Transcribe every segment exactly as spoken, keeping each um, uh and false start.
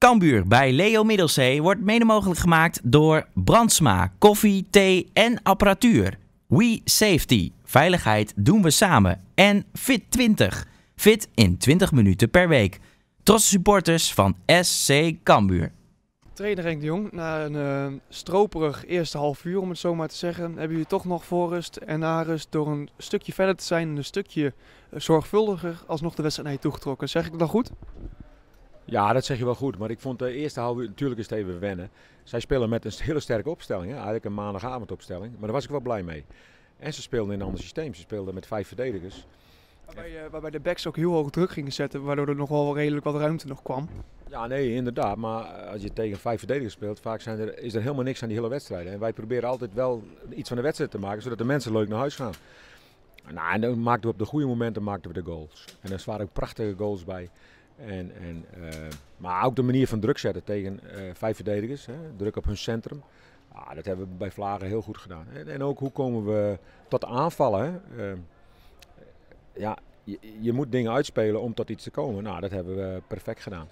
Cambuur bij Leo Middelzee wordt mede mogelijk gemaakt door Brandsma, koffie, thee en apparatuur. We Safety, veiligheid doen we samen. En Fit twintig, fit in twintig minuten per week. Trotse supporters van S C Cambuur. Trainer Henk de Jong, na een uh, stroperig eerste half uur om het zo maar te zeggen, hebben jullie toch nog voor rust en na rust door een stukje verder te zijn en een stukje uh, zorgvuldiger alsnog de wedstrijd naar je toegetrokken. Zeg ik dat goed? Ja, dat zeg je wel goed, maar ik vond de eerste half uur, natuurlijk is het even wennen. Zij spelen met een hele sterke opstelling, hè? Eigenlijk een maandagavondopstelling, maar daar was ik wel blij mee. En ze speelden in een ander systeem, ze speelden met vijf verdedigers. Waarbij, uh, waarbij de backs ook heel hoog druk gingen zetten, waardoor er nog wel redelijk wat ruimte nog kwam. Ja, nee, inderdaad. Maar als je tegen vijf verdedigers speelt, vaak zijn er, is er helemaal niks aan die hele wedstrijd. En wij proberen altijd wel iets van de wedstrijd te maken, zodat de mensen leuk naar huis gaan. Nou, en dan maakten we op de goede momenten maakten we de goals. En er waren ook prachtige goals bij. En, en, uh, maar ook de manier van druk zetten tegen uh, vijf verdedigers, hè, druk op hun centrum. Ah, dat hebben we bij Vlagen heel goed gedaan. En, en ook hoe komen we tot aanvallen. Hè? Uh, ja, je, je moet dingen uitspelen om tot iets te komen. Nou, dat hebben we perfect gedaan.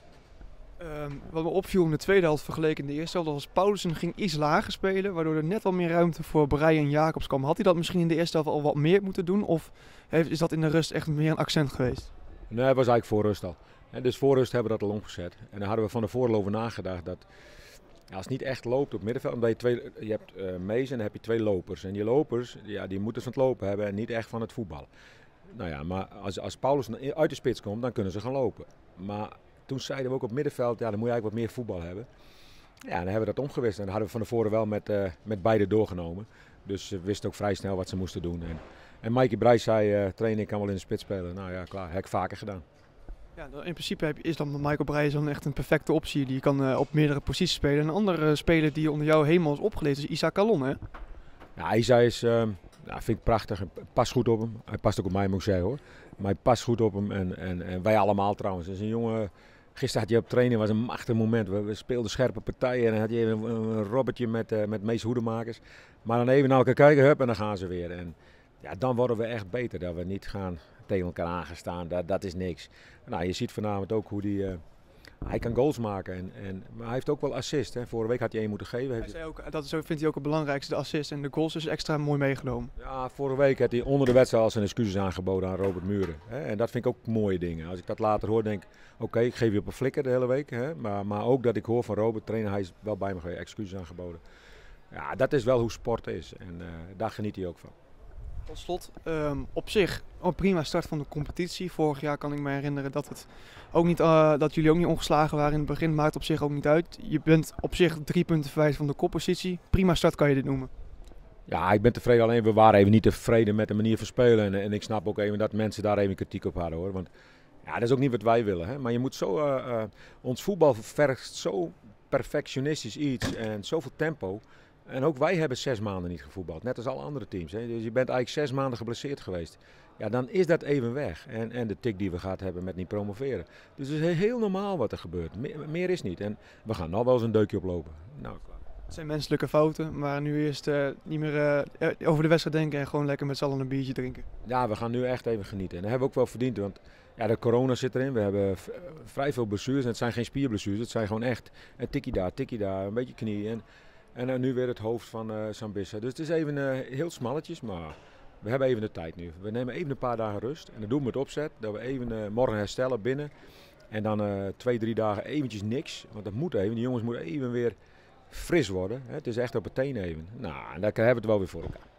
Um, wat me opviel in de tweede helft vergeleken in de eerste helft was Paulussen ging iets lager spelen, waardoor er net wat meer ruimte voor Breij en Jacobs kwam. Had hij dat misschien in de eerste helft al wat meer moeten doen of heeft, is dat in de rust echt meer een accent geweest? Nee, het was eigenlijk voor rust al. En dus voor rust hebben we dat al omgezet. En daar hadden we van tevoren over nagedacht dat ja, als het niet echt loopt op middenveld, omdat je twee, je hebt uh, Mees en dan heb je twee lopers. En die lopers, ja, die moeten van het lopen hebben en niet echt van het voetballen. Nou ja, maar als, als Paulus uit de spits komt, dan kunnen ze gaan lopen. Maar toen zeiden we ook op middenveld, ja, dan moet je eigenlijk wat meer voetbal hebben. Ja, dan hebben we dat omgewist. En dat hadden we van tevoren wel met, uh, met beide doorgenomen. Dus ze wisten ook vrij snel wat ze moesten doen. En, en Mikey Brijs zei, uh, trainer, ik kan wel in de spits spelen. Nou ja, klaar, heb ik vaker gedaan. Ja, in principe heb je, is dan Michael Breij dan echt een perfecte optie. Die kan uh, op meerdere posities spelen. Een andere speler die onder jou helemaal is opgeleid is Isa Calon, hè? Ja, Isa is, uh, ja, vind ik prachtig. Hij past goed op hem. Hij past ook op mij, moet ik zeggen, hoor. Maar hij past goed op hem. En, en, en wij allemaal trouwens. Het is een jongen. Gisteren had je op training, was een machtig moment. We, we speelden scherpe partijen en dan had je even een, een robbertje met, uh, met Mees Hoedemakers. Maar dan even naar elkaar kijken, hup, en dan gaan ze weer. En ja, dan worden we echt beter. Dat we niet gaan tegen elkaar aangestaan. Dat, dat is niks. Nou, je ziet vanavond ook hoe die, uh, hij kan goals maken. En, en, maar hij heeft ook wel assist. Hè. Vorige week had hij één moeten geven. Hij zei ook, dat vindt hij ook het belangrijkste, de assist. En de goals is extra mooi meegenomen. Ja, vorige week had hij onder de wedstrijd al zijn excuses aangeboden aan Robert Muren. Hè. En dat vind ik ook mooie dingen. Als ik dat later hoor, denk ik, oké, okay, ik geef je op een flikker de hele week. Hè. Maar, maar ook dat ik hoor van Robert, trainer, hij is wel bij me geweest, excuses aangeboden. Ja, dat is wel hoe sport is. En uh, daar geniet hij ook van. Tot slot, um, op zich een prima start van de competitie. Vorig jaar kan ik me herinneren dat, het ook niet, uh, dat jullie ook niet ongeslagen waren in het begin. Maakt op zich ook niet uit. Je bent op zich drie punten verwijderd van de koppositie. Prima start kan je dit noemen. Ja, ik ben tevreden. Alleen we waren even niet tevreden met de manier van spelen. En, en ik snap ook even dat mensen daar even kritiek op hadden, hoor. Want ja, dat is ook niet wat wij willen. Hè? Maar je moet zo, uh, uh, ons voetbal vergt zo perfectionistisch iets en zoveel tempo. En ook wij hebben zes maanden niet gevoetbald, net als alle andere teams. Hè. Dus je bent eigenlijk zes maanden geblesseerd geweest. Ja, dan is dat even weg. En, en de tik die we gehad hebben met niet promoveren. Dus het is heel normaal wat er gebeurt. Meer, meer is niet. En we gaan nog wel eens een deukje oplopen. Nou, klaar. Het zijn menselijke fouten, maar nu eerst uh, niet meer uh, over de wedstrijd denken en gewoon lekker met z'n allen een biertje drinken. Ja, we gaan nu echt even genieten. En dat hebben we ook wel verdiend, want ja, de corona zit erin. We hebben v- vrij veel blessures. En het zijn geen spierblessures, het zijn gewoon echt een tikkie daar, tikkie daar, een beetje knie. En, En uh, nu weer het hoofd van uh, Sambissa. Dus het is even uh, heel smalletjes, maar we hebben even de tijd nu. We nemen even een paar dagen rust. En dan doen we het opzet. Dat we even uh, morgen herstellen binnen. En dan uh, twee, drie dagen eventjes niks. Want dat moet even. Die jongens moeten even weer fris worden. Hè. Het is echt op het teen even. Nou, en dan hebben we het wel weer voor elkaar.